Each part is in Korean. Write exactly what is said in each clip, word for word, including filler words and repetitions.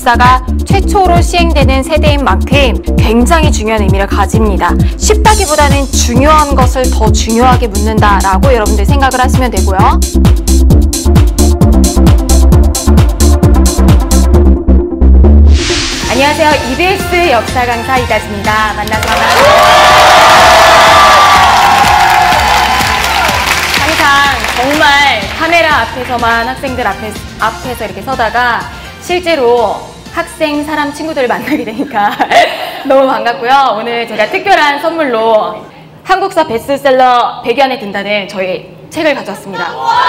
한국사가 최초로 시행되는 세대인 만큼 굉장히 중요한 의미를 가집니다. 쉽다기보다는 중요한 것을 더 중요하게 묻는다라고 여러분들 생각을 하시면 되고요. 안녕하세요. 이비에스 역사 강사 이다지입니다. 만나서 반갑습니다. 항상 정말 카메라 앞에서만 학생들 앞에, 앞에서 이렇게 서다가 실제로 학생, 사람, 친구들을 만나게 되니까 너무 반갑고요. 오늘 제가 특별한 선물로 한국사 베스트셀러 백 위 안에 든다는 저희 책을 가져왔습니다.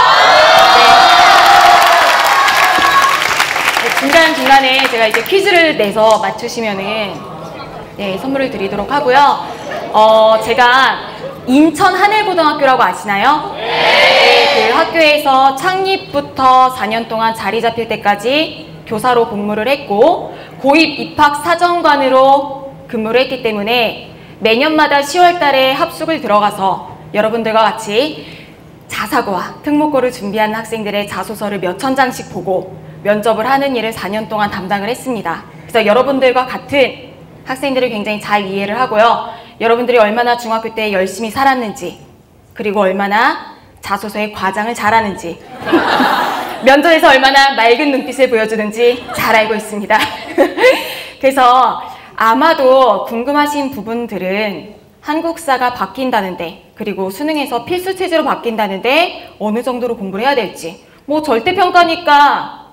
네. 중간중간에 제가 이제 퀴즈를 내서 맞추시면은 네, 선물을 드리도록 하고요. 어, 제가 인천 하늘고등학교라고 아시나요? 네. 그 학교에서 창립부터 사 년 동안 자리 잡힐 때까지 교사로 복무를 했고 고입 입학 사정관으로 근무를 했기 때문에 매년마다 시월 달에 합숙을 들어가서 여러분들과 같이 자사고와 특목고를 준비하는 학생들의 자소서를 몇 천 장씩 보고 면접을 하는 일을 사 년 동안 담당을 했습니다. 그래서 여러분들과 같은 학생들을 굉장히 잘 이해를 하고요. 여러분들이 얼마나 중학교 때 열심히 살았는지, 그리고 얼마나 자소서에 과장을 잘하는지 면접에서 얼마나 맑은 눈빛을 보여주는지 잘 알고 있습니다. 그래서 아마도 궁금하신 부분들은 한국사가 바뀐다는데, 그리고 수능에서 필수 체제로 바뀐다는데 어느 정도로 공부를 해야 될지, 뭐 절대평가니까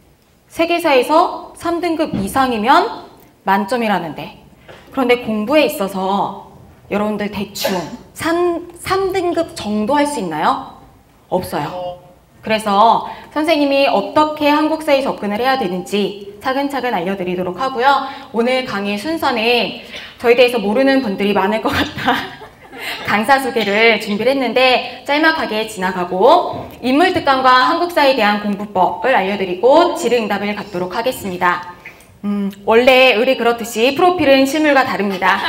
세계사에서 삼 등급 이상이면 만점이라는데, 그런데 공부에 있어서 여러분들 대충 삼, 삼 등급 정도 할 수 있나요? 없어요. 그래서 선생님이 어떻게 한국사에 접근을 해야 되는지 차근차근 알려드리도록 하고요. 오늘 강의 순서는 저에 대해서 모르는 분들이 많을 것 같아 강사 소개를 준비를 했는데 짤막하게 지나가고 인물특강과 한국사에 대한 공부법을 알려드리고 질의응답을 갖도록 하겠습니다. 음, 원래 우리 그렇듯이 프로필은 실물과 다릅니다.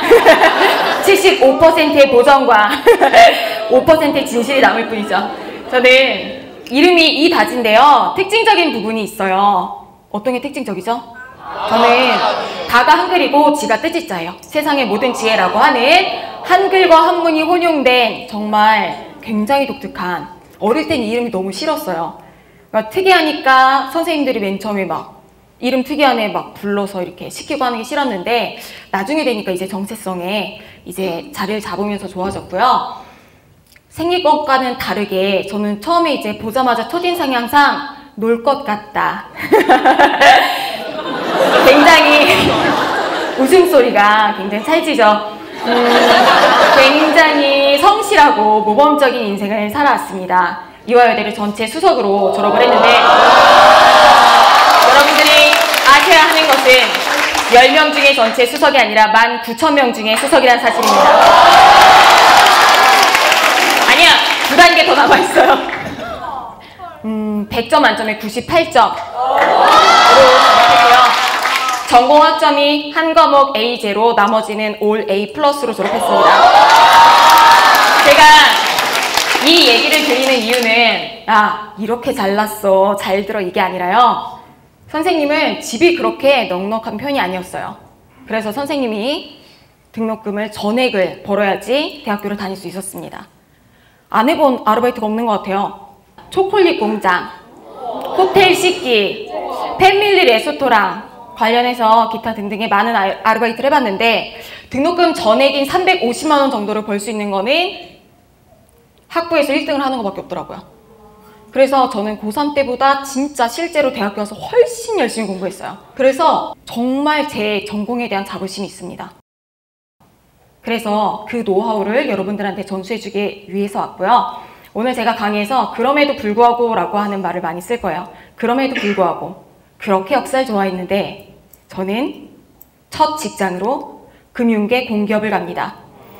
칠십오 퍼센트의 보정과 오 퍼센트의 진실이 남을 뿐이죠. 저는 이름이 이다지인데요. 특징적인 부분이 있어요. 어떤 게 특징적이죠? 저는 다가 한글이고 지가 뜻지자예요. 세상의 모든 지혜라고 하는 한글과 한문이 혼용된 정말 굉장히 독특한, 어릴 땐 이 이름이 너무 싫었어요. 그러니까 특이하니까 선생님들이 맨 처음에 막 이름 특이한 애 막 불러서 이렇게 시키고 하는 게 싫었는데 나중에 되니까 이제 정체성에 이제 자리를 잡으면서 좋아졌고요. 생긴 것과는 다르게 저는 처음에 이제 보자마자 첫인상이 항상 놀 것 같다. 굉장히 웃음소리가 굉장히 찰지죠. 음, 굉장히 성실하고 모범적인 인생을 살아왔습니다. 이화여대를 전체 수석으로 졸업을 했는데 여러분들이 아셔야 하는 것은 열 명 중에 전체 수석이 아니라 만 구천 명 중에 수석이라는 사실입니다. 아니야! 두 단계 더 남아있어요. 음, 백 점 만점에 구십팔 점으로 졸업했고요. 전공 학점이 한 과목 에이 제로, 나머지는 올 에이 플러스로 졸업했습니다. 제가 이 얘기를 드리는 이유는 아, 이렇게 잘났어, 잘 들어, 이게 아니라요. 선생님은 집이 그렇게 넉넉한 편이 아니었어요. 그래서 선생님이 등록금을 전액을 벌어야지 대학교를 다닐 수 있었습니다. 안 해본 아르바이트가 없는 것 같아요. 초콜릿 공장, 호텔 씻기, 패밀리 레스토랑 관련해서 기타 등등의 많은 아르바이트를 해봤는데 등록금 전액인 삼백오십만 원 정도를 벌 수 있는 거는 학부에서 일 등을 하는 것밖에 없더라고요. 그래서 저는 고삼 때보다 진짜 실제로 대학교 가서 훨씬 열심히 공부했어요. 그래서 정말 제 전공에 대한 자부심이 있습니다. 그래서 그 노하우를 여러분들한테 전수해주기 위해서 왔고요. 오늘 제가 강의에서 그럼에도 불구하고 라고 하는 말을 많이 쓸 거예요. 그럼에도 불구하고 그렇게 역사를 좋아했는데 저는 첫 직장으로 금융계 공기업을 갑니다.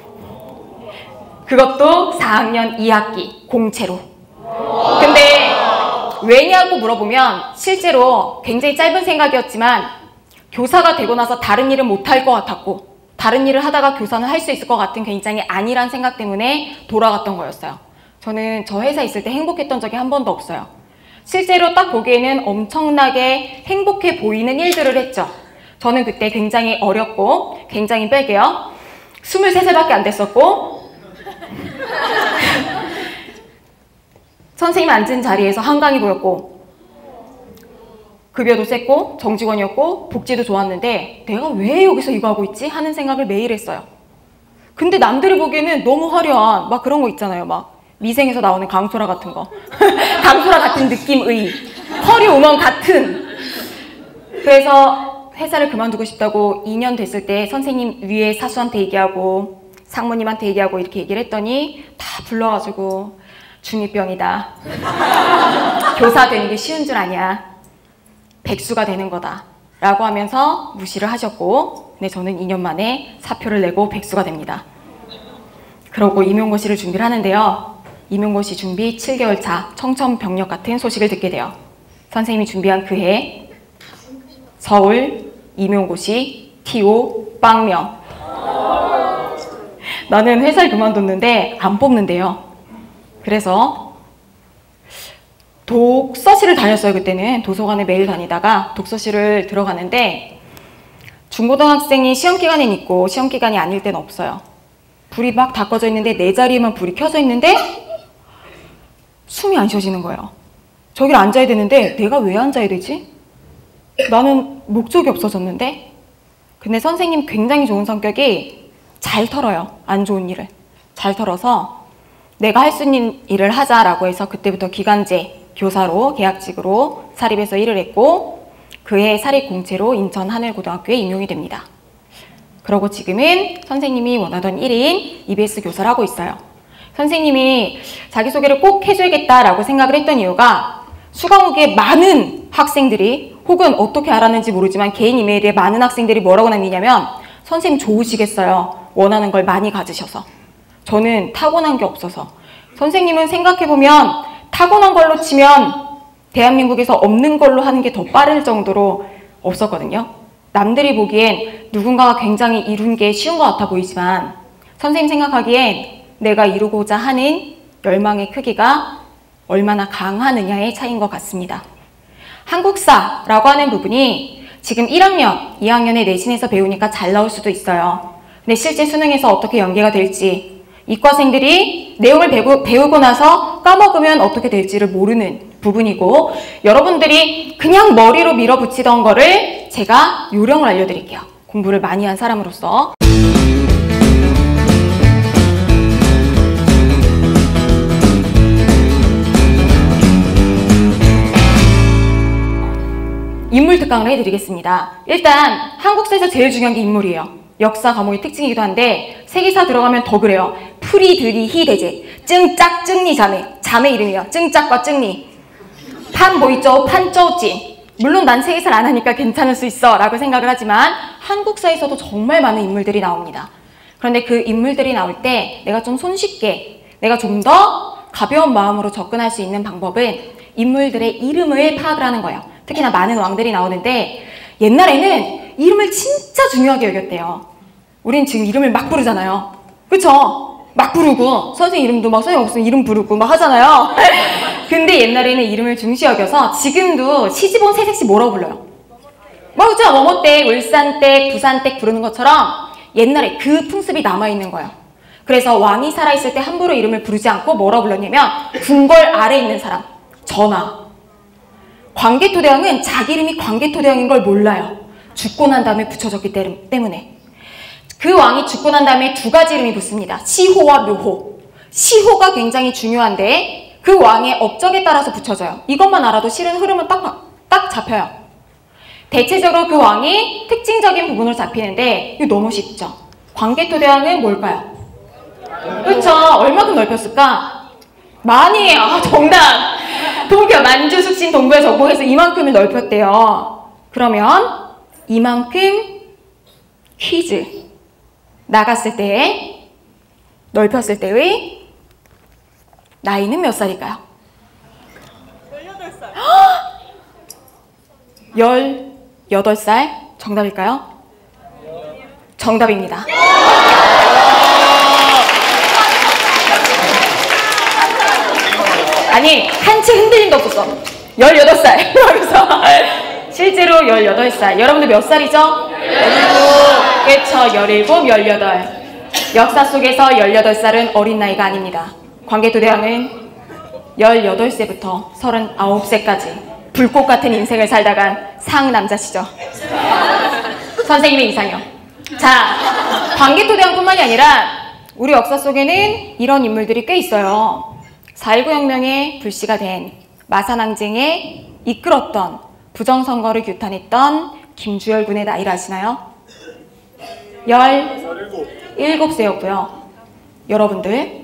그것도 사 학년 이 학기 공채로. 근데 왜냐고 물어보면 실제로 굉장히 짧은 생각이었지만 교사가 되고 나서 다른 일은 못할 것 같았고 다른 일을 하다가 교사는 할 수 있을 것 같은 굉장히 안일한 생각 때문에 돌아갔던 거였어요. 저는 저 회사에 있을 때 행복했던 적이 한 번도 없어요. 실제로 딱 보기에는 엄청나게 행복해 보이는 일들을 했죠. 저는 그때 굉장히 어렸고 굉장히 빼게요. 스물세 살밖에 안 됐었고 선생님 앉은 자리에서 한강이 보였고 급여도 셌고 정직원이었고 복지도 좋았는데 내가 왜 여기서 이거 하고 있지? 하는 생각을 매일 했어요. 근데 남들이 보기에는 너무 화려한 막 그런 거 있잖아요. 막 미생에서 나오는 강소라 같은 거 강소라 같은 느낌의 허리우먼 같은. 그래서 회사를 그만두고 싶다고 이 년 됐을 때 선생님 위에 사수한테 얘기하고 상무님한테 얘기하고 이렇게 얘기를 했더니 다 불러가지고 중이병이다. 교사 되는 게 쉬운 줄 아냐. 백수가 되는 거다. 라고 하면서 무시를 하셨고, 근데 저는 이 년 만에 사표를 내고 백수가 됩니다. 그러고 임용고시를 준비를 하는데요. 임용고시 준비 칠 개월 차 청천벽력 같은 소식을 듣게 돼요. 선생님이 준비한 그해 서울 임용고시 티오 빵명. 나는 회사를 그만뒀는데 안 뽑는데요. 그래서 독서실을 다녔어요. 그때는 도서관에 매일 다니다가 독서실을 들어가는데 중고등학생이 시험기간엔 있고 시험기간이 아닐 때는 없어요. 불이 막 다 꺼져 있는데 내 자리에만 불이 켜져 있는데 숨이 안 쉬어지는 거예요. 저기를 앉아야 되는데 내가 왜 앉아야 되지? 나는 목적이 없어졌는데. 근데 선생님 굉장히 좋은 성격이 잘 털어요. 안 좋은 일을 잘 털어서 내가 할 수 있는 일을 하자라고 해서 그때부터 기간제 교사로 계약직으로 사립에서 일을 했고 그해 사립공채로 인천 하늘고등학교에 임용이 됩니다. 그러고 지금은 선생님이 원하던 일 인 이비에스 교사를 하고 있어요. 선생님이 자기소개를 꼭 해줘야겠다라고 생각을 했던 이유가 수강후기에 많은 학생들이 혹은 어떻게 알았는지 모르지만 개인 이메일에 많은 학생들이 뭐라고 남기냐면 선생님 좋으시겠어요. 원하는 걸 많이 가지셔서. 저는 타고난 게 없어서. 선생님은 생각해보면 타고난 걸로 치면 대한민국에서 없는 걸로 하는 게 더 빠를 정도로 없었거든요. 남들이 보기엔 누군가가 굉장히 이룬 게 쉬운 것 같아 보이지만 선생님 생각하기엔 내가 이루고자 하는 열망의 크기가 얼마나 강하느냐의 차이인 것 같습니다. 한국사라고 하는 부분이 지금 일 학년, 이 학년에 내신에서 배우니까 잘 나올 수도 있어요. 근데 실제 수능에서 어떻게 연계가 될지 이과생들이 내용을 배우, 배우고 나서 까먹으면 어떻게 될지를 모르는 부분이고 여러분들이 그냥 머리로 밀어붙이던 거를 제가 요령을 알려드릴게요. 공부를 많이 한 사람으로서. 인물 특강을 해드리겠습니다. 일단 한국사에서 제일 중요한 게 인물이에요. 역사 과목의 특징이기도 한데 세계사 들어가면 더 그래요. 프리드리히 대제, 증짝 증리 자매, 자매 이름이에요. 증짝과 증리. 판 보이죠? 판쩌우찐. 물론 난 세계사를 안 하니까 괜찮을 수 있어 라고 생각을 하지만 한국사에서도 정말 많은 인물들이 나옵니다. 그런데 그 인물들이 나올 때 내가 좀 손쉽게, 내가 좀 더 가벼운 마음으로 접근할 수 있는 방법은 인물들의 이름을 파악을 하는 거예요. 특히나 많은 왕들이 나오는데 옛날에는 이름을 진짜 중요하게 여겼대요. 우린 지금 이름을 막 부르잖아요. 그쵸? 막 부르고 선생님 이름도 막 선생님 없으면 이름 부르고 막 하잖아요. 근데 옛날에는 이름을 중시 여겨서 지금도 시집온 새색시 뭐라고 불러요? 뭐죠? 뭐뭐댁, 울산댁, 부산댁 부르는 것처럼 옛날에 그 풍습이 남아있는 거예요. 그래서 왕이 살아있을 때 함부로 이름을 부르지 않고 뭐라고 불렀냐면 궁궐 아래에 있는 사람, 전하. 광개토대왕은 자기 이름이 광개토대왕인 걸 몰라요. 죽고 난 다음에 붙여졌기 때문에. 그 왕이 죽고 난 다음에 두 가지 이름이 붙습니다. 시호와 묘호. 시호가 굉장히 중요한데 그 왕의 업적에 따라서 붙여져요. 이것만 알아도 실은 흐름은 딱, 딱 잡혀요. 대체적으로 그 왕이 특징적인 부분으로 잡히는데 이거 너무 쉽죠. 광개토대왕은 뭘까요? 그렇죠. 얼마큼 넓혔을까? 많이 해요. 아, 정답! 동교, 만주, 숙신, 동부에 전공해서 이만큼을 넓혔대요. 그러면 이만큼 퀴즈 나갔을 때 넓혔을 때의 나이는 몇 살일까요? 열여덟 살. 열여덟 살 정답일까요? 정답입니다. 아니 한 채 흔들림도 없었어. 열여덟 살. 그래서 실제로 열여덟 살. 여러분들 몇 살이죠? 열일곱. 그쵸. 열일곱, 열여덟. 역사 속에서 열여덟 살은 어린 나이가 아닙니다. 광개토대왕은 열여덟 세부터 서른아홉 세까지 불꽃 같은 인생을 살다간 상남자시죠. 선생님의 이상형. 자, 광개토대왕뿐만이 아니라 우리 역사 속에는 이런 인물들이 꽤 있어요. 사일구 혁명의 불씨가 된 마산항쟁에 이끌었던 부정선거를 규탄했던 김주열 군의 나이를 아시나요? 열일곱 세였고요. 여러분들,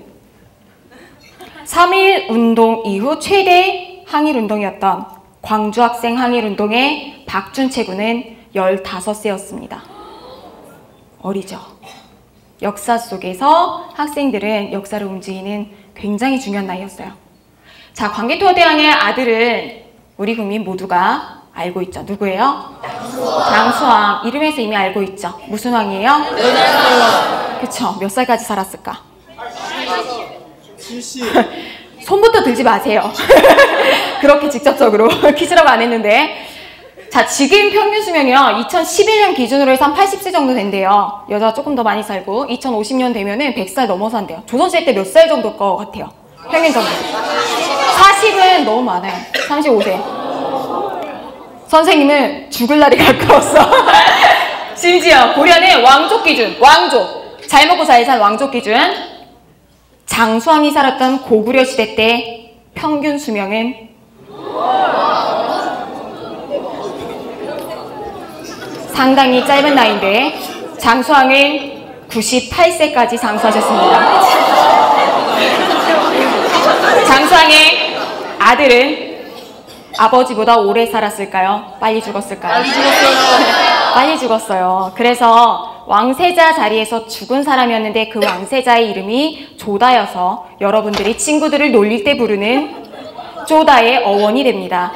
삼일 운동 이후 최대 항일운동이었던 광주학생 항일운동의 박준채 군은 열다섯 세였습니다. 어리죠? 역사 속에서 학생들은 역사를 움직이는 굉장히 중요한 나이였어요. 자, 광개토대왕의 아들은 우리 국민 모두가 알고 있죠. 누구예요? 장수왕. 장수왕. 이름에서 이미 알고 있죠. 무슨 왕이에요? 그쵸. 몇 살까지 살았을까? 칠십. 손부터 들지 마세요. 그렇게 직접적으로 퀴즈라고 안 했는데. 자, 지금 평균 수명이요. 이천십일 년 기준으로 해서 한 팔십 세 정도 된대요. 여자가 조금 더 많이 살고 이천오십 년 되면은 백 살 넘어서 한대요. 조선시대 때 몇 살 정도 것 같아요? 평균 정도. 사십은 너무 많아요. 삼십오 세. 선생님은 죽을 날이 가까웠어. 심지어 고려는 왕족 기준, 왕족. 잘 먹고 잘 산 왕족 기준. 장수왕이 살았던 고구려 시대 때 평균 수명은 상당히 짧은 나이인데 장수왕은 구십팔 세까지 장수하셨습니다. 장수왕의 아들은 아버지보다 오래 살았을까요? 빨리 죽었을까요? 빨리 죽었어요. 빨리 죽었어요. 그래서 왕세자 자리에서 죽은 사람이었는데 그 왕세자의 이름이 조다여서 여러분들이 친구들을 놀릴 때 부르는 조다의 어원이 됩니다.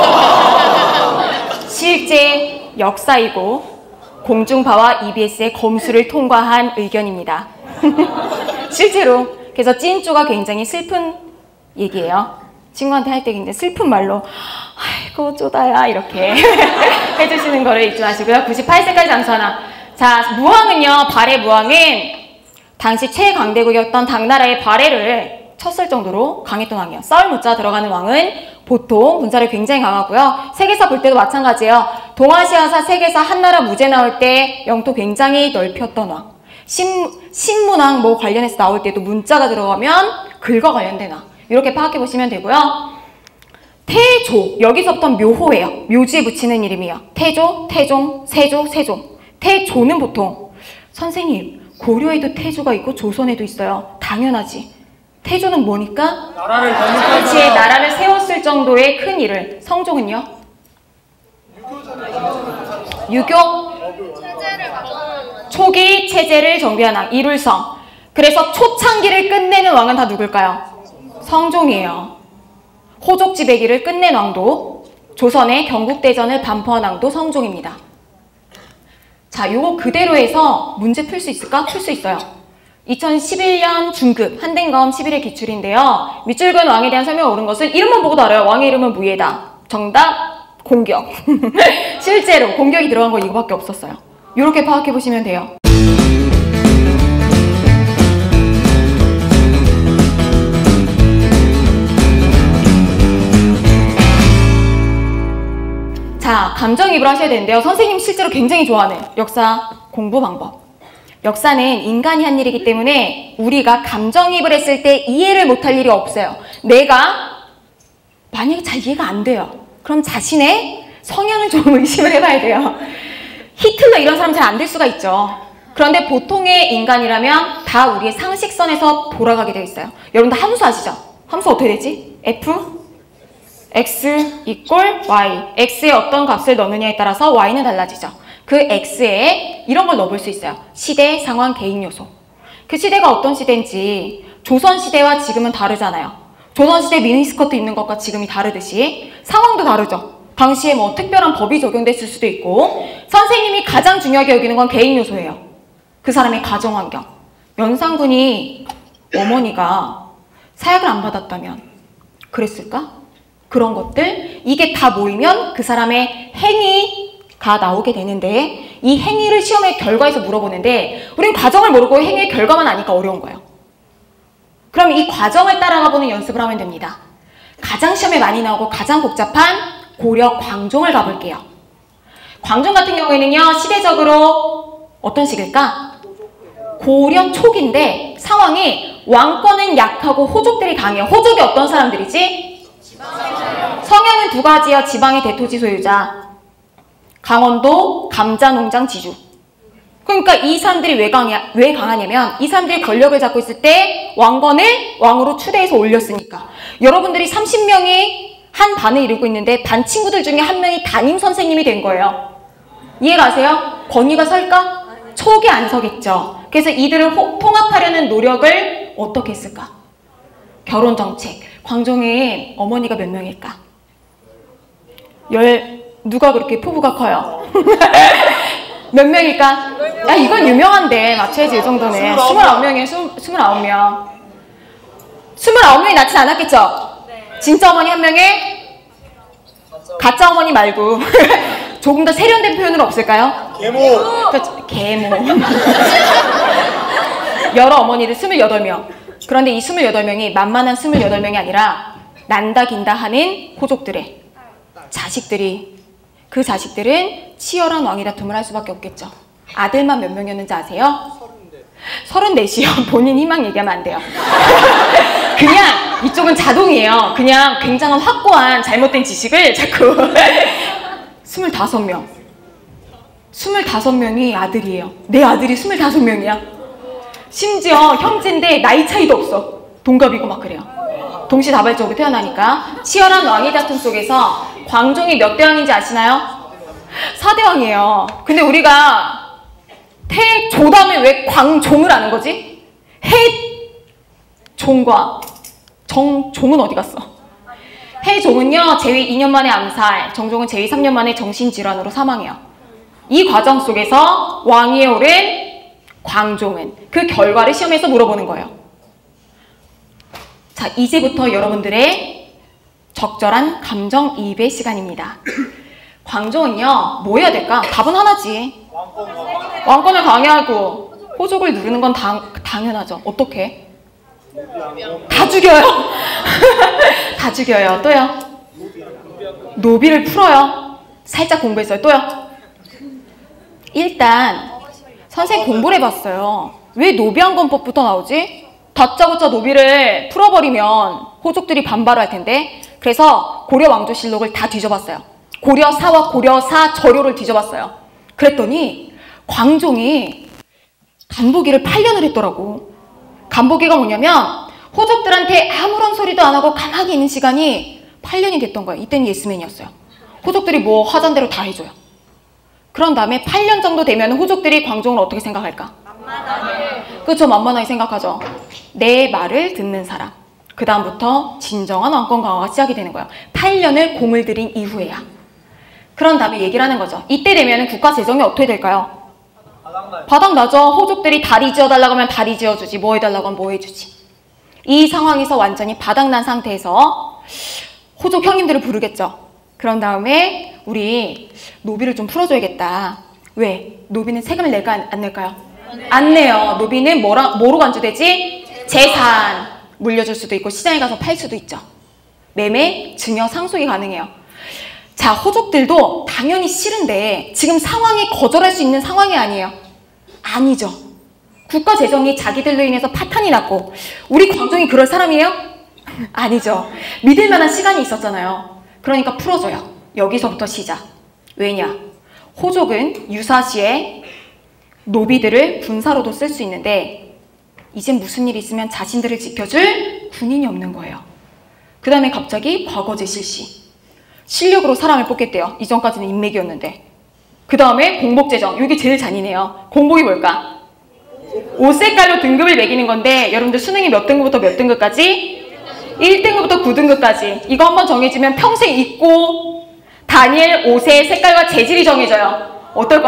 실제 역사이고 공중파와 이비에스의 검수를 통과한 의견입니다. 실제로. 그래서 찐조가 굉장히 슬픈 얘기예요. 친구한테 할 때 굉장히 슬픈 말로 아이고 쪼다야 이렇게 해주시는 거를 잊지 마시고요. 구십팔 세까지 장수하나. 자, 무왕은요. 발해 무왕은 당시 최강대국이었던 당나라의 발해를 쳤을 정도로 강했던 왕이에요. 싸울 무자 들어가는 왕은 보통 군사를 굉장히 강하고요. 세계사 볼 때도 마찬가지예요. 동아시아사 세계사 한나라 무제 나올 때 영토 굉장히 넓혔던 왕. 신, 신문왕 뭐 관련해서 나올 때도 문자가 들어가면 글과 관련된 왕. 이렇게 파악해 보시면 되고요. 태조, 여기서부터 묘호예요. 묘지에 붙이는 이름이에요. 태조, 태종, 세조, 세종. 태조는 보통 선생님 고려에도 태조가 있고 조선에도 있어요. 당연하지. 태조는 뭐니까? 나라를 그렇지, 나라를 세웠을 정도의 큰 일을. 성종은요? 유교? 초기 체제를 정비한 왕, 이룰성. 그래서 초창기를 끝내는 왕은 다 누굴까요? 성종이에요. 호족지배기를 끝낸 왕도, 조선의 경국대전을 반포한 왕도 성종입니다. 자, 요거 그대로 해서 문제 풀 수 있을까? 풀 수 있어요. 이천십일 년 중급 한den검 십일 회 기출인데요. 밑줄근 왕에 대한 설명을 옳은 것은 이름만 보고도 알아요. 왕의 이름은 무예다. 정답, 공격. 실제로 공격이 들어간 거 이거밖에 없었어요. 이렇게 파악해 보시면 돼요. 자, 감정이입을 하셔야 되는데요. 선생님 실제로 굉장히 좋아하는 역사 공부 방법. 역사는 인간이 한 일이기 때문에 우리가 감정이입을 했을 때 이해를 못할 일이 없어요. 내가 만약에 잘 이해가 안 돼요. 그럼 자신의 성향을 좀 의심을 해봐야 돼요. 히틀러 이런 사람 잘 안 될 수가 있죠. 그런데 보통의 인간이라면 다 우리의 상식선에서 돌아가게 되어 있어요. 여러분들 함수 아시죠? 함수 어떻게 되지? F x 이꼴 y. x에 어떤 값을 넣느냐에 따라서 y는 달라지죠. 그 x에 이런 걸 넣어볼 수 있어요. 시대, 상황, 개인 요소. 그 시대가 어떤 시대인지 조선시대와 지금은 다르잖아요. 조선시대 미니스커트 입는 것과 지금이 다르듯이 상황도 다르죠. 당시에 뭐 특별한 법이 적용됐을 수도 있고. 선생님이 가장 중요하게 여기는 건 개인 요소예요. 그 사람의 가정환경. 연산군이 어머니가 사약을 안 받았다면 그랬을까? 그런 것들, 이게 다 모이면 그 사람의 행위가 나오게 되는데, 이 행위를 시험의 결과에서 물어보는데 우리는 과정을 모르고 행위의 결과만 아니까 어려운 거예요. 그럼 이 과정을 따라가보는 연습을 하면 됩니다. 가장 시험에 많이 나오고 가장 복잡한 고려 광종을 가볼게요. 광종 같은 경우에는요, 시대적으로 어떤 시기일까? 고려 초기인데 상황이 왕권은 약하고 호족들이 강해요. 호족이 어떤 사람들이지? 성향은 두 가지요. 지방의 대토지 소유자. 강원도 감자농장 지주. 그러니까 이 사람들이 왜, 강해, 왜 강하냐면 이 사람들이 권력을 잡고 있을 때 왕건을 왕으로 추대해서 올렸으니까. 여러분들이 삼십 명이 한 반을 이루고 있는데 반 친구들 중에 한 명이 담임 선생님이 된 거예요. 이해가세요? 권위가 설까? 촉이 안 서겠죠. 그래서 이들을 호, 통합하려는 노력을 어떻게 했을까? 결혼정책. 광종의 어머니가 몇 명일까? 열, 누가 그렇게 포부가 커요? 몇 명일까? 야, 이건 유명한데 맞춰야지. 이 정도는 스물아홉 명이에요. 스물아홉 명. 스물아홉 명이 낳진 않았겠죠? 진짜 어머니 한 명에 가짜 어머니 말고 조금 더 세련된 표현은 없을까요? 계모. 그렇죠. 계모. 여러 어머니들 스물여덟 명. 그런데 이 스물여덟 명이 만만한 스물여덟 명이 아니라 난다 긴다 하는 호족들의 자식들이, 그 자식들은 치열한 왕위 다툼을 할 수밖에 없겠죠. 아들만 몇 명이었는지 아세요? 서른넷이요. 본인 희망 얘기하면 안 돼요. 그냥 이쪽은 자동이에요. 그냥 굉장한 확고한 잘못된 지식을 자꾸. 스물다섯 명. 스물다섯 명이 아들이에요. 내 아들이 스물다섯 명이야. 심지어 형제인데 나이 차이도 없어. 동갑이고 막 그래요. 동시다발적으로 태어나니까. 치열한 왕위 다툼 속에서 광종이 몇 대 왕인지 아시나요? 사 대 왕이에요. 근데 우리가 태조 다음에 왜 광종을 아는 거지? 해종과 정종은 어디 갔어? 해종은요, 재위 이 년 만에 암살, 정종은 재위 삼 년 만에 정신질환으로 사망해요. 이 과정 속에서 왕위에 오른 광종은 그 결과를 시험에서 물어보는 거예요. 자, 이제부터 여러분들의 적절한 감정이입의 시간입니다. 광종은요, 뭐 해야 될까? 답은 하나지. 왕권을 강요하고 호족을 누르는 건 당, 당연하죠. 어떻게? 다 죽여요. 다 죽여요. 또요? 노비를 풀어요. 살짝 공부했어요. 또요? 일단 선생님 공부를 해봤어요. 왜 노비항건법부터 나오지? 다짜고짜 노비를 풀어버리면 호족들이 반발을 할 텐데, 그래서 고려 왕조실록을 다 뒤져봤어요. 고려사와 고려사 저료를 뒤져봤어요. 그랬더니 광종이 간보기를 팔 년을 했더라고. 간보기가 뭐냐면 호족들한테 아무런 소리도 안 하고 가만히 있는 시간이 팔 년이 됐던 거예요. 이때는 예스맨이었어요. 호족들이 뭐 하자는 대로 다 해줘요. 그런 다음에 팔 년 정도 되면 호족들이 광종을 어떻게 생각할까? 만만하게. 그렇죠. 만만하게 생각하죠. 내 말을 듣는 사람. 그 다음부터 진정한 왕권 강화가 시작이 되는 거예요. 팔 년을 공을 들인 이후에야. 그런 다음에 얘기를 하는 거죠. 이때 되면 국가 재정이 어떻게 될까요? 바닥나죠. 호족들이 다리 지어달라고 하면 다리 지어주지, 뭐 해달라고 하면 뭐 해주지. 이 상황에서 완전히 바닥난 상태에서 호족 형님들을 부르겠죠. 그런 다음에 우리 노비를 좀 풀어줘야겠다. 왜? 노비는 세금을 낼까 안 낼까요? 안 내요. 노비는 뭐라, 뭐로 간주되지? 재산. 물려줄 수도 있고 시장에 가서 팔 수도 있죠. 매매, 증여, 상속이 가능해요. 자, 호족들도 당연히 싫은데 지금 상황이 거절할 수 있는 상황이 아니에요. 아니죠. 국가 재정이 자기들로 인해서 파탄이 났고 우리 광종이 그럴 사람이에요? 아니죠. 믿을 만한 시간이 있었잖아요. 그러니까 풀어줘요. 여기서부터 시작. 왜냐? 호족은 유사시에 노비들을 군사로도 쓸 수 있는데 이젠 무슨 일 있으면 자신들을 지켜줄 군인이 없는 거예요. 그 다음에 갑자기 과거제 실시. 실력으로 사람을 뽑겠대요. 이전까지는 인맥이었는데. 그 다음에 공복제정. 이게 제일 잔인해요. 공복이 뭘까? 옷 색깔로 등급을 매기는 건데 여러분들 수능이 몇 등급부터 몇 등급까지? 일 등급부터 구 등급까지. 이거 한번 정해지면 평생 입고 다닐 옷의 색깔과 재질이 정해져요. 어떨 것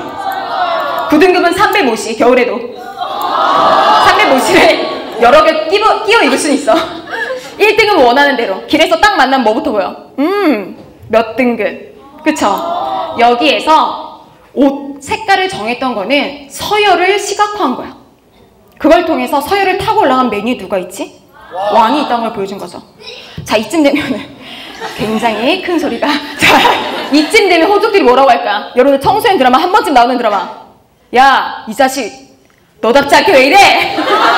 같아요? 구 등급은 삼백오십. 겨울에도 삼백오십을 여러 개 끼워, 끼워 입을 수는 있어. 일 등은 원하는 대로. 길에서 딱 만나면 뭐부터 보여? 음, 몇 등급. 그쵸? 여기에서 옷 색깔을 정했던 거는 서열을 시각화한 거야. 그걸 통해서 서열을 타고 올라간 메뉴에 누가 있지? 왕이 있다는 걸 보여준 거죠. 자, 이쯤 되면은 굉장히 큰 소리가. 자, 이쯤 되면 호족들이 뭐라고 할까? 여러분들 청소년 드라마 한 번쯤 나오는 드라마. 야, 이 자식 너답지 않게 왜 이래?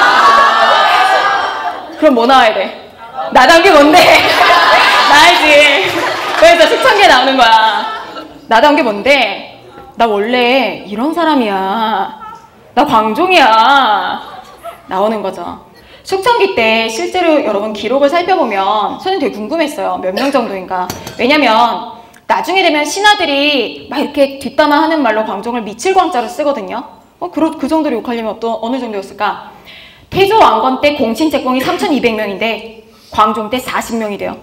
그럼 뭐 나와야 돼? 나다운 게 뭔데? 나야지. 그래서 식천기에 나오는 거야. 나다운 게 뭔데? 나 원래 이런 사람이야. 나 광종이야. 나오는 거죠. 숙청기 때 실제로 여러분 기록을 살펴보면 저는 되게 궁금했어요. 몇 명 정도인가. 왜냐면 나중에 되면 신하들이 막 이렇게 뒷담화 하는 말로 광종을 미칠광자로 쓰거든요. 어, 그, 그 정도로 욕하려면 또 어느 정도였을까? 태조 왕건 때 공신 책봉이 삼천이백 명인데 광종 때 사십 명이 돼요.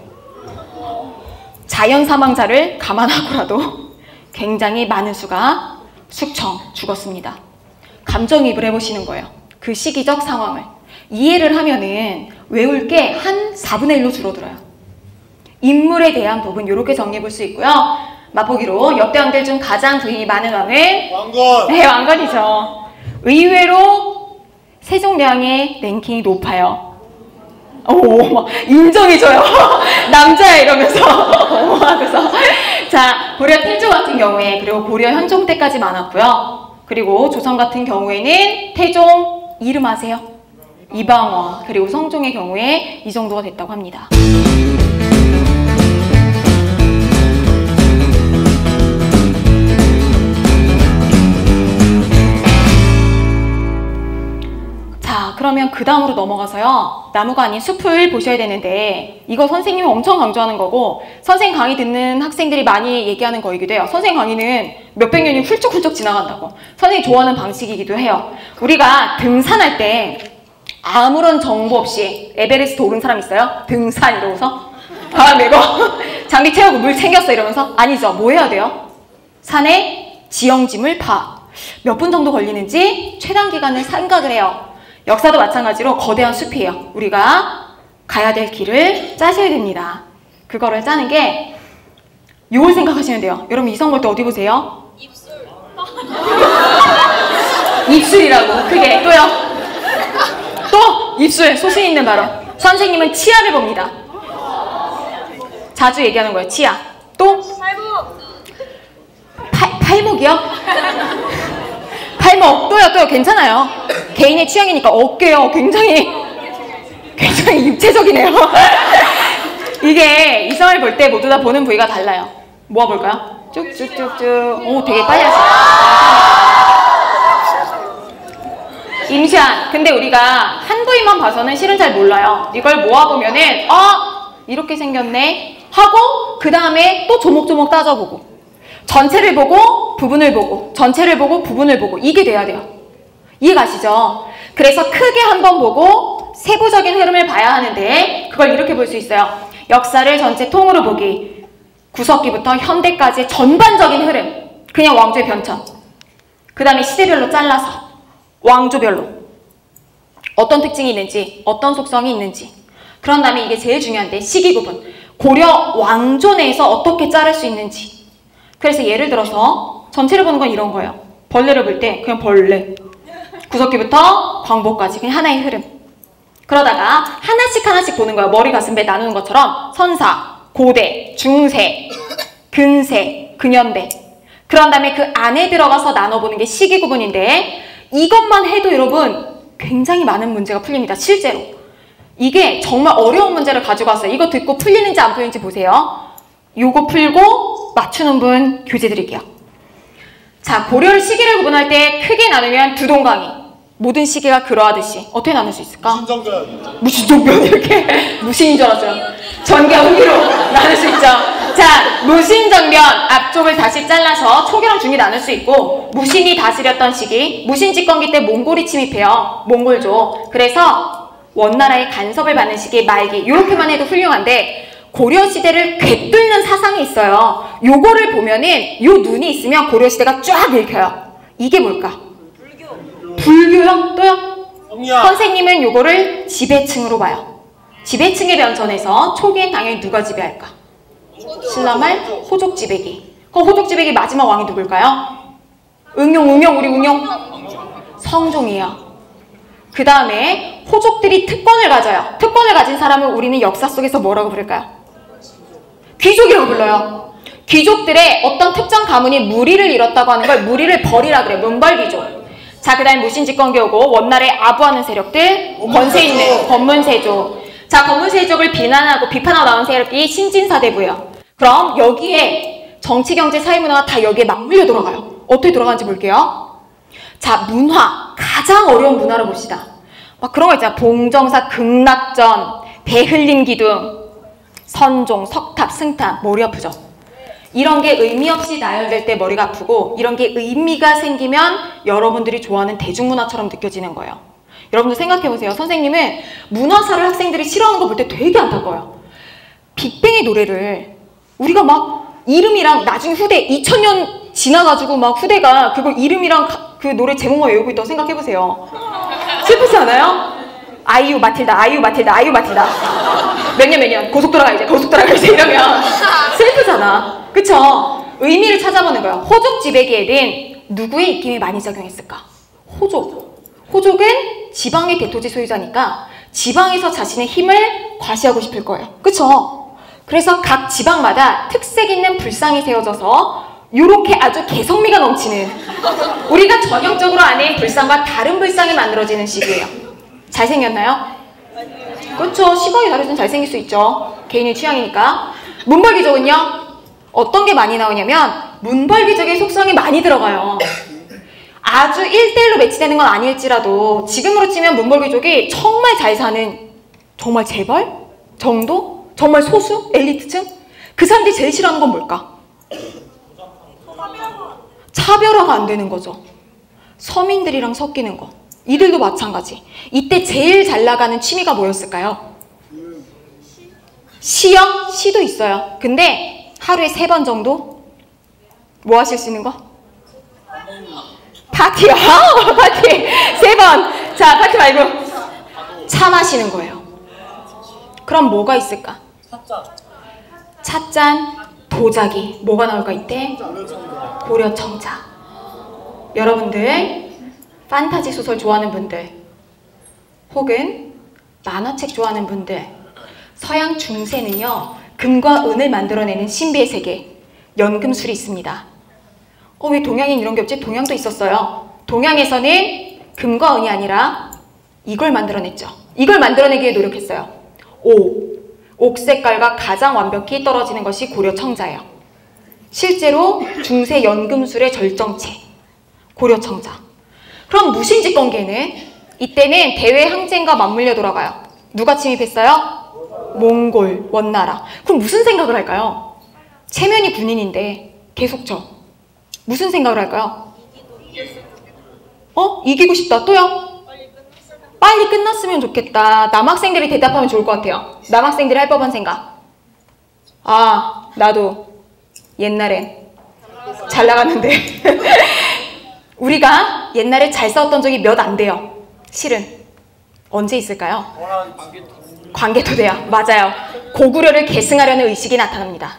자연 사망자를 감안하고라도 굉장히 많은 수가 숙청 죽었습니다. 감정이입을 해보시는 거예요. 그 시기적 상황을. 이해를 하면은 외울 게 한 사분의 일로 줄어들어요. 인물에 대한 부분 이렇게 정리해 볼 수 있고요. 맛보기로 역대 왕들 중 가장 부인이 많은 왕은 왕건. 네, 왕건이죠. 의외로 세종대왕의 랭킹이 높아요. 오, 막 인정해줘요. 남자야 이러면서. 그래서 자, 고려 태조 같은 경우에 그리고 고려 현종 때까지 많았고요. 그리고 조선 같은 경우에는 태종 이름 아세요? 이방원, 그리고 성종의 경우에 이 정도가 됐다고 합니다. 자, 그러면 그 다음으로 넘어가서요. 나무가 아닌 숲을 보셔야 되는데 이거 선생님이 엄청 강조하는 거고 선생님 강의 듣는 학생들이 많이 얘기하는 거이기도 해요. 선생님 강의는 몇백 년이 훌쩍훌쩍 지나간다고. 선생님이 좋아하는 방식이기도 해요. 우리가 등산할 때 아무런 정보 없이 에베레스트 오른 사람 있어요? 등산 이러고서 가방 메고 장비 채우고 물 챙겼어 이러면서? 아니죠. 뭐 해야 돼요? 산에 지형짐을 파. 몇 분 정도 걸리는지 최단 기간을 생각을 해요. 역사도 마찬가지로 거대한 숲이에요. 우리가 가야 될 길을 짜셔야 됩니다. 그거를 짜는 게 요걸 생각하시면 돼요. 여러분 이성 볼 때 어디 보세요? 입술. 입술이라고. 크게. 또요. 또 입술, 소신 있는 발언. 선생님은 치아를 봅니다. 자주 얘기하는 거예요. 치아. 또 팔목. 팔, 팔목이요? 팔목. 또요, 또요. 괜찮아요. 개인의 취향이니까 어깨요. 굉장히 굉장히 육체적이네요. 이게 이성을 볼 때 모두 다 보는 부위가 달라요. 모아볼까요? 쭉쭉쭉쭉. 오, 되게 빨리 하시네. 임시한. 근데 우리가 한 부위만 봐서는 실은 잘 몰라요. 이걸 모아보면은 어? 이렇게 생겼네 하고 그 다음에 또 조목조목 따져보고 전체를 보고 부분을 보고 전체를 보고 부분을 보고 이게 돼야 돼요. 이해가시죠? 그래서 크게 한번 보고 세부적인 흐름을 봐야 하는데 그걸 이렇게 볼 수 있어요. 역사를 전체 통으로 보기. 구석기부터 현대까지의 전반적인 흐름. 그냥 왕조의 변천. 그 다음에 시대별로 잘라서 왕조별로 어떤 특징이 있는지 어떤 속성이 있는지 그런 다음에 이게 제일 중요한데 시기 구분. 고려 왕조 내에서 어떻게 자를 수 있는지. 그래서 예를 들어서 전체를 보는 건 이런 거예요. 벌레를 볼 때 그냥 벌레. 구석기부터 광복까지 그냥 하나의 흐름. 그러다가 하나씩 하나씩 보는 거예요. 머리 가슴 배 나누는 것처럼 선사, 고대, 중세, 근세, 근현대. 그런 다음에 그 안에 들어가서 나눠보는 게 시기 구분인데 이것만 해도 여러분 굉장히 많은 문제가 풀립니다. 실제로. 이게 정말 어려운 문제를 가지고 왔어요. 이거 듣고 풀리는지 안 풀리는지 보세요. 요거 풀고 맞추는 분 교재 드릴게요. 자, 고려 시기를 구분할 때 크게 나누면 두 동강이. 모든 시기가 그러하듯이 어떻게 나눌 수 있을까? 무신정변. 무신정변 이렇게 무신인 줄 알았어요. 전기와 후기로 나눌 수 있죠. 자, 무신정변 앞쪽을 다시 잘라서 초기랑 중기 나눌 수 있고 무신이 다스렸던 시기, 무신 집권기 때 몽골이 침입해요. 몽골조. 그래서 원나라의 간섭을 받는 시기 말기 이렇게만 해도 훌륭한데 고려시대를 꿰뚫는 사상이 있어요. 요거를 보면은 요 눈이 있으면 고려시대가 쫙 읽혀요. 이게 뭘까? 불교. 불교요? 또요? 성리학. 선생님은 요거를 지배층으로 봐요. 지배층의 변천에서 초기엔 당연히 누가 지배할까? 신라말 호족 지배기. 그럼 호족 지배기 마지막 왕이 누굴까요? 응용, 응용, 우리 응용. 성종이에요. 그 다음에 호족들이 특권을 가져요. 특권을 가진 사람을 우리는 역사 속에서 뭐라고 부를까요? 귀족이라고 불러요. 귀족들의 어떤 특정 가문이 무리를 잃었다고 하는 걸 무리를 벌이라 그래요. 문벌귀족. 자, 그 다음에 무신집권기 오고 원나라에 아부하는 세력들, 권세 있는 권문세족. 자, 권문세족을 비난하고 비판하고 나온 세력이 신진사대부예요. 그럼 여기에 정치, 경제, 사회문화가 다 여기에 맞물려 돌아가요. 어떻게 돌아가는지 볼게요. 자, 문화. 가장 어려운 문화를 봅시다. 막 그런 거 있잖아. 봉정사, 극락전, 배흘림 기둥, 선종, 석탑, 승탑. 머리 아프죠? 이런 게 의미 없이 나열될 때 머리가 아프고 이런 게 의미가 생기면 여러분들이 좋아하는 대중문화처럼 느껴지는 거예요. 여러분들 생각해보세요. 선생님은 문화사를 학생들이 싫어하는 거 볼 때 되게 안타까워요. 빅뱅의 노래를 우리가 막 이름이랑 나중에 후대 이천 년 지나가지고 막 후대가 그거 이름이랑 그 노래 제목만 외우고 있다고 생각해보세요. 슬프지 않아요? 아이유 마틸다, 아이유 마틸다, 아이유 마틸다. 몇 년 몇 년 고속도로가 이제 고속도로가 이제 이러면 슬프잖아. 그쵸? 의미를 찾아보는 거예요. 호족 지배기에는 누구의 입김이 많이 작용했을까? 호족. 호족은 지방의 대토지 소유자니까 지방에서 자신의 힘을 과시하고 싶을 거예요. 그쵸? 그래서 각 지방마다 특색 있는 불상이 세워져서 요렇게 아주 개성미가 넘치는 우리가 전형적으로 아는 불상과 다른 불상이 만들어지는 시기예요. 잘생겼나요? 그렇죠. 시각이 다르면 잘생길 수 있죠. 개인의 취향이니까. 문벌귀족은요? 어떤 게 많이 나오냐면 문벌귀족의 속성이 많이 들어가요. 아주 일 대일로 매치되는 건 아닐지라도 지금으로 치면 문벌귀족이 정말 잘 사는 정말 재벌? 정도? 정말 소수? 엘리트층? 그 사람들이 제일 싫어하는 건 뭘까? 차별화가 안 되는 거죠. 서민들이랑 섞이는 거. 이들도 마찬가지. 이때 제일 잘 나가는 취미가 뭐였을까요? 시요? 시도 있어요. 근데 하루에 세 번 정도? 뭐 하실 수 있는 거? 파티요. 파티. 세 번. 자, 파티 말고 차 마시는 거예요. 그럼 뭐가 있을까? 찻잔, 도자기. 뭐가 나올까 이때? 고려청자. 여러분들 판타지 소설 좋아하는 분들 혹은 만화책 좋아하는 분들 서양 중세는요 금과 은을 만들어내는 신비의 세계 연금술이 있습니다. 어, 왜 동양엔 이런 게 없지? 동양도 있었어요. 동양에서는 금과 은이 아니라 이걸 만들어냈죠. 이걸 만들어내기 위해 노력했어요. 오, 옥색깔과 가장 완벽히 떨어지는 것이 고려청자예요. 실제로 중세 연금술의 절정체 고려청자. 그럼 무신집권기에는 이때는 대외 항쟁과 맞물려 돌아가요. 누가 침입했어요? 몽골, 원나라. 그럼 무슨 생각을 할까요? 체면이 군인인데 계속 져. 무슨 생각을 할까요? 어? 이기고 싶다. 또요? 빨리 끝났으면 좋겠다. 남학생들이 대답하면 좋을 것 같아요. 남학생들이 할 법한 생각. 아, 나도 옛날엔 잘 나갔는데 우리가 옛날에 잘 싸웠던 적이 몇 안 돼요. 실은 언제 있을까요? 관개토대야. 맞아요. 고구려를 계승하려는 의식이 나타납니다.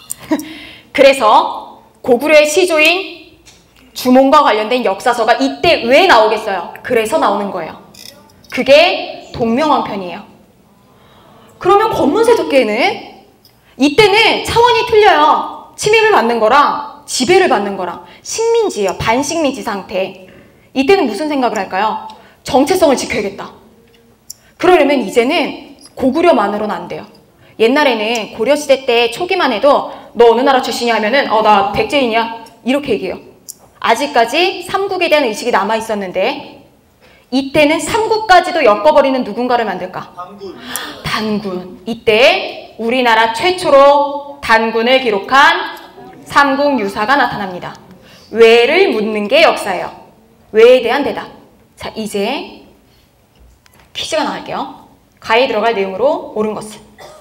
그래서 고구려의 시조인 주몽과 관련된 역사서가 이때 왜 나오겠어요? 그래서 나오는 거예요. 그게 동명왕편이에요. 그러면 권문세족기에는 이때는 차원이 틀려요. 침입을 받는 거랑 지배를 받는 거랑 식민지예요. 반식민지 상태. 이때는 무슨 생각을 할까요? 정체성을 지켜야겠다. 그러려면 이제는 고구려만으로는 안 돼요. 옛날에는 고려시대 때 초기만 해도 너 어느 나라 출신이야 하면은 어, 나 백제인이야 이렇게 얘기해요. 아직까지 삼국에 대한 의식이 남아있었는데 이때는 삼국까지도 엮어버리는 누군가를 만들까? 단군. 단군. 이때 우리나라 최초로 단군을 기록한 삼국유사가 나타납니다. 왜를 묻는 게 역사예요. 왜에 대한 대답. 자, 이제 퀴즈가 나갈게요. 가에 들어갈 내용으로 옳은 것은.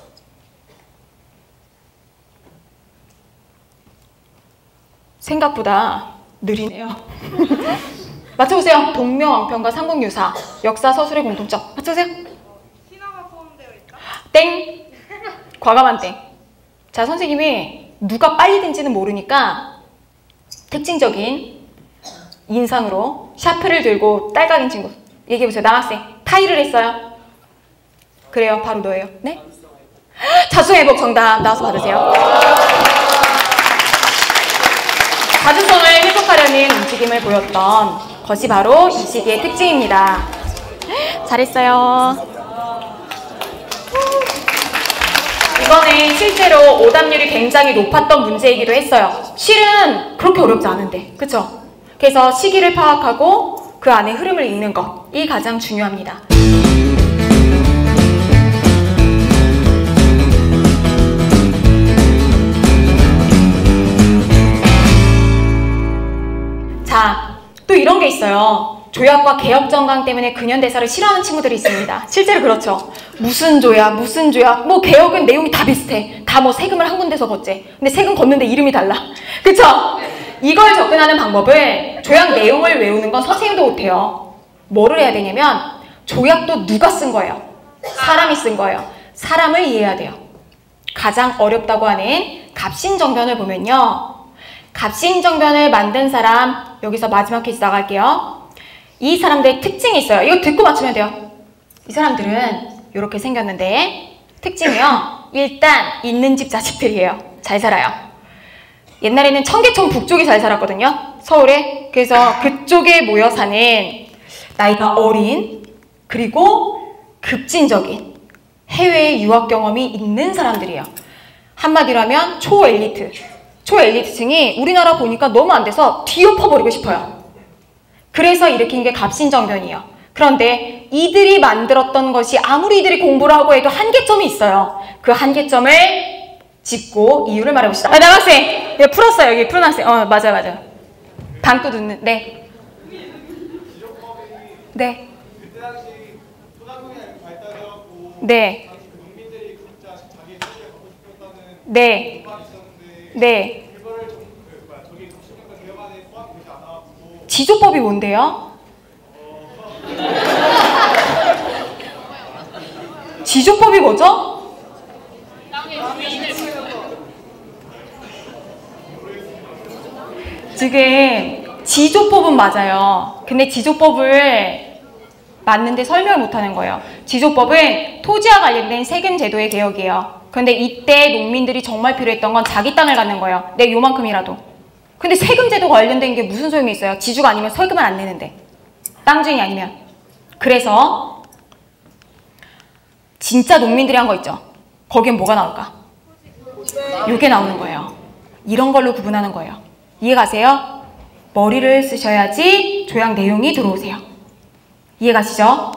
생각보다 느리네요. 맞춰보세요. 동명왕편과 삼국유사. 역사 서술의 공통점. 맞춰보세요. 신화가 포함되어 있다? 땡. 과감한 땡. 자, 선생님이 누가 빨리 든지는 모르니까 특징적인 인상으로 샤프를 들고 딸깍인 친구 얘기해보세요. 남학생 타일을 했어요. 그래요. 바로 너예요. 네? 자충회복 정답 나와서 받으세요. 자주성을 회복하려는 움직임을 보였던 것이 바로 이 시기의 특징입니다. 잘했어요. 이번에 실제로 오답률이 굉장히 높았던 문제이기도 했어요. 실은 그렇게 어렵지 않은데, 그쵸? 그래서 시기를 파악하고 그 안에 흐름을 읽는 것이 가장 중요합니다. 자, 또 이런 게 있어요. 조약과 개혁정강 때문에 근현대사를 싫어하는 친구들이 있습니다. 실제로 그렇죠. 무슨 조약, 무슨 조약, 뭐 개혁은 내용이 다 비슷해. 다 뭐 세금을 한 군데서 걷재. 근데 세금 걷는데 이름이 달라. 그쵸? 이걸 접근하는 방법을 조약 내용을 외우는 건 선생님도 못해요. 뭐를 해야 되냐면 조약도 누가 쓴 거예요? 사람이 쓴 거예요. 사람을 이해해야 돼요. 가장 어렵다고 하는 갑신정변을 보면요. 갑신정변을 만든 사람, 여기서 마지막 퀴즈 나갈게요. 이 사람들의 특징이 있어요. 이거 듣고 맞추면 돼요. 이 사람들은 이렇게 생겼는데 특징이요. 일단 있는 집 자식들이에요. 잘 살아요. 옛날에는 청계천 북쪽이 잘 살았거든요. 서울에. 그래서 그쪽에 모여 사는 나이가 어린 그리고 급진적인 해외 유학 경험이 있는 사람들이에요. 한마디로 하면 초엘리트. 초엘리트층이 우리나라 보니까 너무 안 돼서 뒤엎어버리고 싶어요. 그래서 일으킨 게 갑신정변이에요. 그런데 이들이 만들었던 것이 아무리 이들이 공부를 하고 해도 한계점이 있어요. 그 한계점을 짚고 이유를 말해봅시다. 아, 남학생! 예, 풀었어요. 여기 푸른 학생. 어, 맞아요, 맞아요. 방구 듣는, 네. 네. 네. 네. 네. 지조법이 뭔데요? 지조법이 뭐죠? 지금 지조법은 맞아요. 근데 지조법을 맞는데 설명을 못하는 거예요. 지조법은 토지와 관련된 세금 제도의 개혁이에요. 그런데 이때 농민들이 정말 필요했던 건 자기 땅을 갖는 거예요. 내 요만큼이라도. 근데 세금 제도 관련된 게 무슨 소용이 있어요? 지주가 아니면 세금을 안 내는데. 땅 주인이 아니면. 그래서 진짜 농민들이 한 거 있죠. 거기엔 뭐가 나올까? 요게 나오는 거예요. 이런 걸로 구분하는 거예요. 이해가세요? 머리를 쓰셔야지 조약 내용이 들어오세요. 이해가시죠?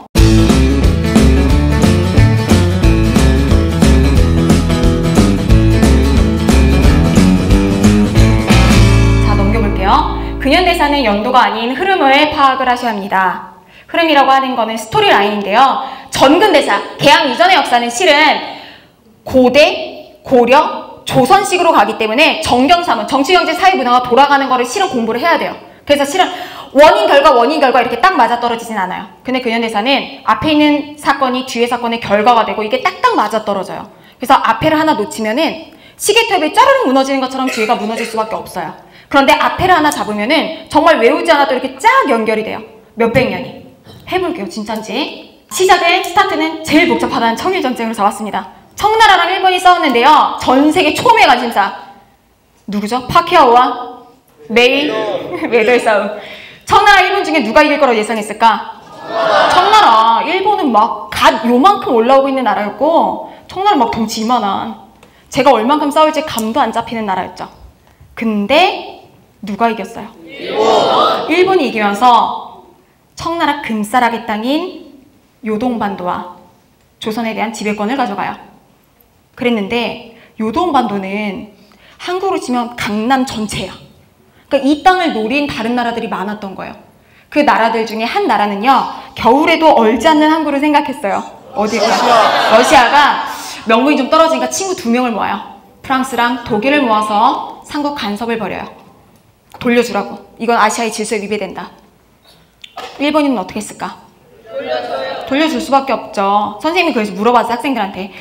자, 넘겨볼게요. 근현대사는 연도가 아닌 흐름을 파악을 하셔야 합니다. 흐름이라고 하는 거는 스토리 라인인데요. 전근대사, 개항 이전의 역사는 실은 고대, 고려, 조선식으로 가기 때문에 정경사문, 정치, 경제, 사회, 문화가 돌아가는 거를 실은 공부를 해야 돼요. 그래서 실은 원인, 결과, 원인, 결과 이렇게 딱 맞아떨어지진 않아요. 근데 근현대사는 앞에 있는 사건이 뒤에 사건의 결과가 되고 이게 딱딱 맞아떨어져요. 그래서 앞에를 하나 놓치면은 시계탑이 짜르륵 무너지는 것처럼 뒤에가 무너질 수밖에 없어요. 그런데 앞에를 하나 잡으면은 정말 외우지 않아도 이렇게 쫙 연결이 돼요. 몇백 년이. 해볼게요. 진짠지. 시작은, 스타트는 제일 복잡하다는 청일전쟁으로 잡았습니다. 청나라랑 일본이 싸웠는데요. 전 세계 초미의 관심사. 누구죠? 파키아오와 메이 웨더 싸움. 청나라, 일본 중에 누가 이길 거라고 예상했을까? 청나라. 일본은 막 갓 요만큼 올라오고 있는 나라였고 청나라 막 덩치 이만한. 제가 얼만큼 싸울지 감도 안 잡히는 나라였죠. 근데 누가 이겼어요? 일본. 일본이 이기면서 청나라 금싸라기 땅인 요동반도와 조선에 대한 지배권을 가져가요. 그랬는데 요동반도는 한국으로 치면 강남 전체야. 그러니까 이 땅을 노린 다른 나라들이 많았던 거예요. 그 나라들 중에 한 나라는요. 겨울에도 얼지 않는 항구를 생각했어요. 어디가? 러시아. 러시아가 명분이 좀 떨어지니까 친구 두 명을 모아요. 프랑스랑 독일을 모아서 삼국 간섭을 벌여요. 돌려주라고. 이건 아시아의 질서에 위배된다. 일본인은 어떻게 했을까? 돌려줘요. 돌려줄 수밖에 없죠. 선생님이 그래서 물어봤어요. 학생들한테.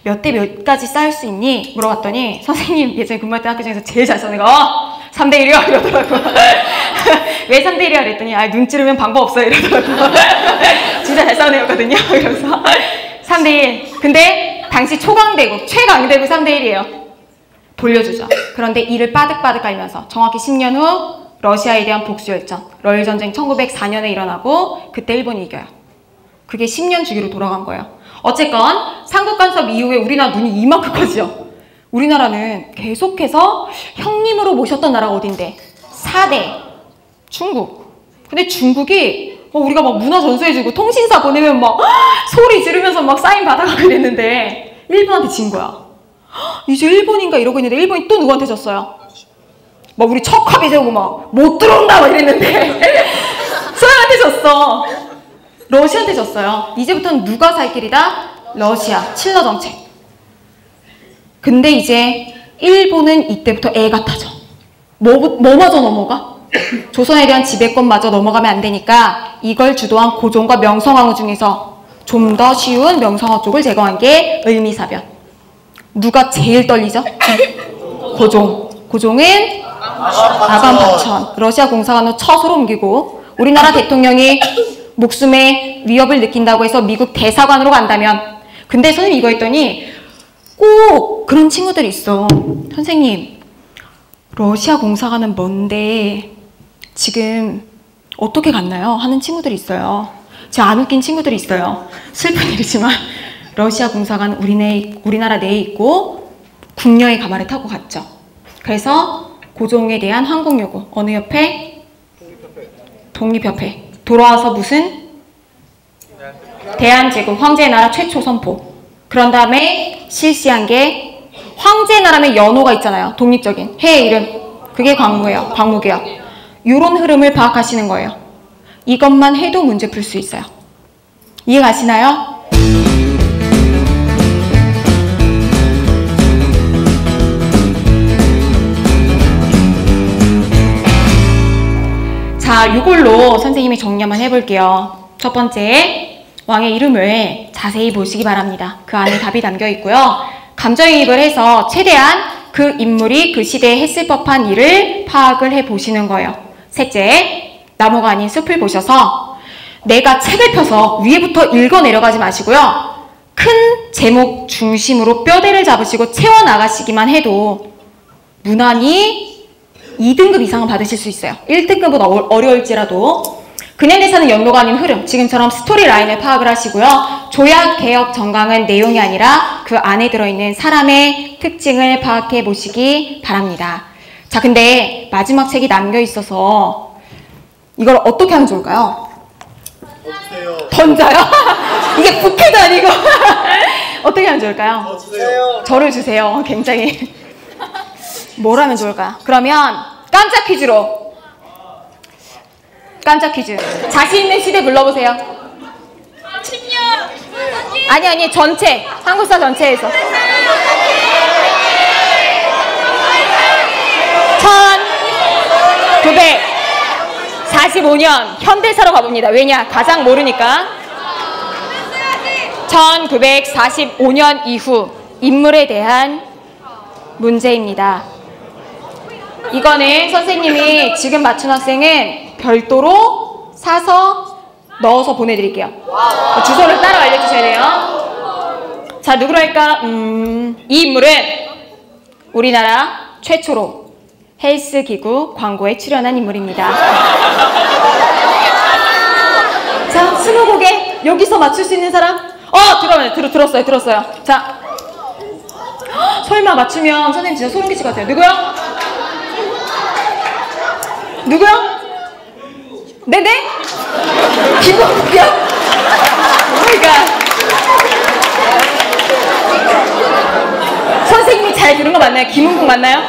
몇 대 몇까지 쌓을 수 있니? 물어봤더니 선생님 예전에 근무할 때 학교 중에서 제일 잘 써는 거 어! 삼 대 일이요? 이러더라고. 왜 삼 대 일이야? 그랬더니 아, 눈 찌르면 방법 없어요. 이러더라고. 진짜 잘 싸우는 애였거든요. 그래서 삼 대 일. 근데 당시 초강대국, 최강대국 삼 대 일이에요. 돌려주죠. 그런데 이를 빠득빠득 깔면서 정확히 십 년 후 러시아에 대한 복수열전, 러일 전쟁 천구백사 년에 일어나고 그때 일본이 이겨요. 그게 십 년 주기로 돌아간 거예요. 어쨌건 삼국 간섭 이후에 우리나라 눈이 이만큼 커지죠. 우리나라는 계속해서 형님으로 모셨던 나라가 어딘데? 사 대 중국. 근데 중국이 어, 우리가 막 문화 전수해주고 통신사 보내면 막 소리 지르면서 막 사인 받아가고 이랬는데 일본한테 진 거야. 이제 일본인가 이러고 있는데 일본이 또 누구한테 졌어요? 막 우리 척합이 세우고 막 못 들어온다 막 이랬는데 소련한테 졌어. 러시아한테 졌어요. 이제부터는 누가 살 길이다? 러시아, 칠러 정책. 근데 이제 일본은 이때부터 애가 타죠. 뭐, 뭐마저 넘어가? 조선에 대한 지배권마저 넘어가면 안 되니까 이걸 주도한 고종과 명성황후 중에서 좀 더 쉬운 명성황후 쪽을 제거한 게 을미사변. 누가 제일 떨리죠? 고종. 고종은 아간바천. 러시아 공사관으로 처소로 옮기고 우리나라 대통령이 목숨에 위협을 느낀다고 해서 미국 대사관으로 간다면 근데 선생님 이거 했더니 꼭 그런 친구들이 있어. 선생님 러시아 공사관은 뭔데 지금 어떻게 갔나요? 하는 친구들이 있어요. 제가 안 웃긴 친구들이 있어요. 슬픈 일이지만 러시아 공사관 우리네, 우리나라 내에 있고 궁녀의 가마를 타고 갔죠. 그래서 고종에 대한 항공 요구 어느 협회? 독립협회. 돌아와서 무슨? 대한제국 황제의 나라 최초 선포. 그런 다음에 실시한 게 황제의 나라의 연호가 있잖아요. 독립적인 해의 이름. 그게 광무예요. 광무개혁. 이런 흐름을 파악하시는 거예요. 이것만 해도 문제 풀 수 있어요. 이해 가시나요? 자, 이걸로 선생님이 정리 한번 해볼게요. 첫 번째, 왕의 이름을 자세히 보시기 바랍니다. 그 안에 답이 담겨 있고요. 감정이입을 해서 최대한 그 인물이 그 시대에 했을 법한 일을 파악을 해보시는 거예요. 셋째, 나무가 아닌 숲을 보셔서 내가 책을 펴서 위에부터 읽어 내려가지 마시고요. 큰 제목 중심으로 뼈대를 잡으시고 채워나가시기만 해도 무난히 이 등급 이상은 받으실 수 있어요. 일 등급은 어려울지라도 근현대사는 연로가 아닌 흐름, 지금처럼 스토리 라인을 파악을 하시고요. 조약, 개혁, 정강은 내용이 아니라 그 안에 들어있는 사람의 특징을 파악해 보시기 바랍니다. 자, 근데 마지막 책이 남겨 있어서 이걸 어떻게 하면 좋을까요? 던져요. 던져요? 이게 부캐도 아니고 어떻게 하면 좋을까요? 던져요. 저를 주세요. 굉장히 뭘 하면 좋을까요? 그러면 깜짝 퀴즈로 깜짝 퀴즈 자신 있는 시대 불러보세요. 십 년. 아니 아니 전체 한국사 전체에서 천구백사십오 년 현대사로 가봅니다. 왜냐? 가장 모르니까. 천구백사십오 년 이후 인물에 대한 문제입니다. 이거는 선생님이 지금 맞춘 학생은 별도로 사서 넣어서 보내드릴게요. 주소를 따로 알려주셔야 돼요. 자, 누구로 할까? 음, 이 인물은 우리나라 최초로 헬스기구 광고에 출연한 인물입니다. 자, 스무고개 여기서 맞출 수 있는 사람? 어, 들어, 들, 들었어요, 들었어요. 자, 헉, 설마 맞추면 선생님 진짜 소름 끼칠 것 같아요. 누구요? 누구요? 네네? 김홍국이요? 그러니까 선생님이 잘 들은 거 맞나요? 김홍국 맞나요?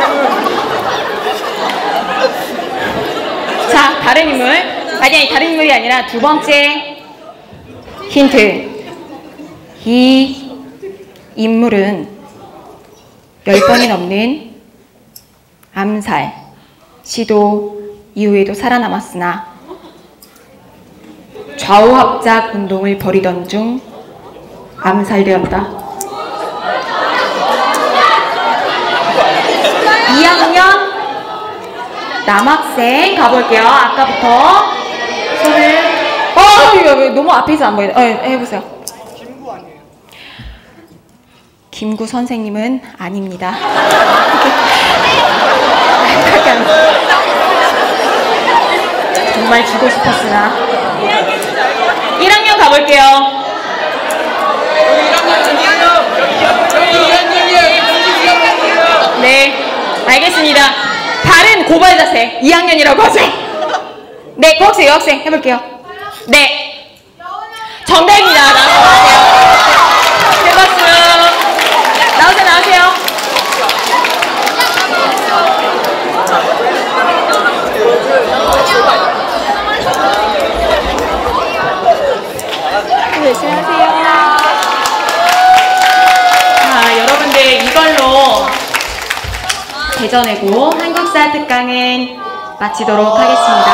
자, 다른 인물. 아니, 아니, 다른 인물이 아니라 두 번째 힌트. 이 인물은 열 번이 넘는 암살 시도 이후에도 살아남았으나 좌우합작 운동을 벌이던 중 암살되었다. 남학생 가볼게요. 아까부터 손을 어 이거 왜 너무 앞에서 안 보이네. 어, 해보세요. 김구 아니에요? 김구 선생님은 아닙니다. 정말 주고 싶었으나 일 학년 가볼게요. 네, 알겠습니다. 바른 고발 자세 이 학년이라고 하죠. 네, 고학생, 여학생 해볼게요. 네, 정답입니다. 나오세요. 큰 박수. 나오세요, 나오세요. 열심히 하세요. 자, 여러분들 이걸로 대전외고 한국사 특강은 마치도록 하겠습니다.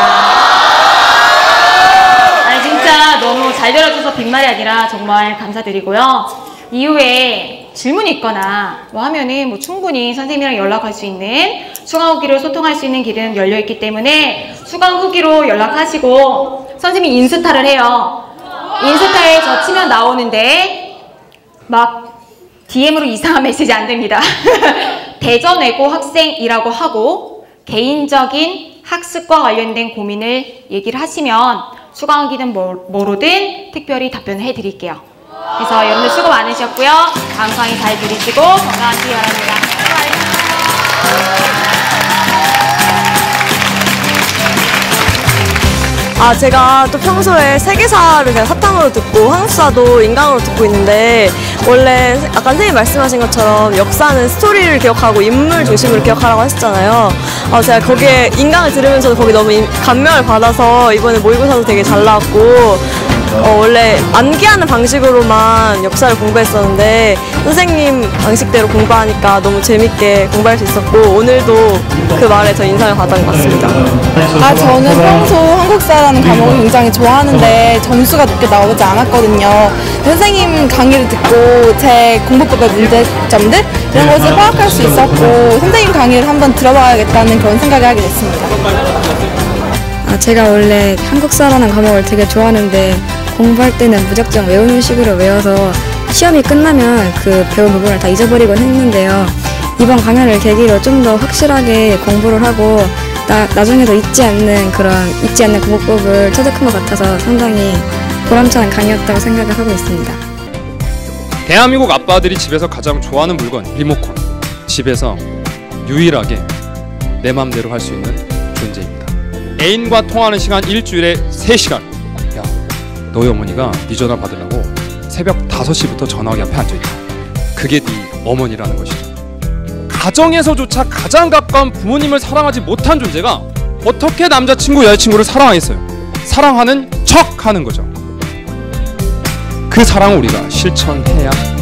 아니 진짜 너무 잘 들어줘서 빈말이 아니라 정말 감사드리고요. 이후에 질문이 있거나 뭐 하면은 뭐 충분히 선생님이랑 연락할 수 있는 수강 후기로 소통할 수 있는 길은 열려있기 때문에 수강 후기로 연락하시고 선생님이 인스타를 해요. 인스타에 저 치면 나오는데 막 디엠으로 이상한 메시지 안 됩니다. 대전외고 학생이라고 하고 개인적인 학습과 관련된 고민을 얘기를 하시면 수강 후기든 뭐, 뭐로든 특별히 답변을 해드릴게요. 그래서 여러분들 수고 많으셨고요. 다음 강의 잘 들으시고 건강하시기 바랍니다. 아, 제가 또 평소에 세계사를 그냥 사탕으로 듣고 한국사도 인강으로 듣고 있는데 원래 아까 선생님 말씀하신 것처럼 역사는 스토리를 기억하고 인물 중심으로 기억하라고 하셨잖아요. 어, 제가 거기에 인강을 들으면서도 거기 너무 감명을 받아서 이번에 모의고사도 되게 잘 나왔고 어, 원래 암기하는 방식으로만 역사를 공부했었는데 선생님 방식대로 공부하니까 너무 재밌게 공부할 수 있었고 오늘도 그 말에 저 인상을 받은 것 같습니다. 아, 저는 평소 한국사라는 과목을 굉장히 좋아하는데 점수가 높게 나오지 않았거든요. 선생님 강의를 듣고 제 공부법의 문제점들 이런 것을 파악할 수 있었고 선생님 강의를 한번 들어봐야겠다는 그런 생각을 하게 됐습니다. 아, 제가 원래 한국사라는 과목을 되게 좋아하는데 공부할 때는 무작정 외우는 식으로 외워서 시험이 끝나면 그 배운 부분을 다 잊어버리곤 했는데요. 이번 강연을 계기로 좀 더 확실하게 공부를 하고 나, 나중에도 잊지 않는 그런 잊지 않는 공부법을 터득한 것 같아서 상당히 보람찬 강의였다고 생각을 하고 있습니다. 대한민국 아빠들이 집에서 가장 좋아하는 물건 리모컨. 집에서 유일하게 내 맘대로 할 수 있는 존재입니다. 애인과 통화하는 시간 일주일에 세 시간. 야, 너희 어머니가 네 전화 받으려고 새벽 다섯 시부터 전화기 앞에 앉아있다. 그게 네 어머니라는 것이죠. 가정에서조차 가장 가까운 부모님을 사랑하지 못한 존재가 어떻게 남자친구, 여자친구를 사랑하겠어요? 사랑하는 척 하는 거죠. 그 사랑을 우리가 실천해야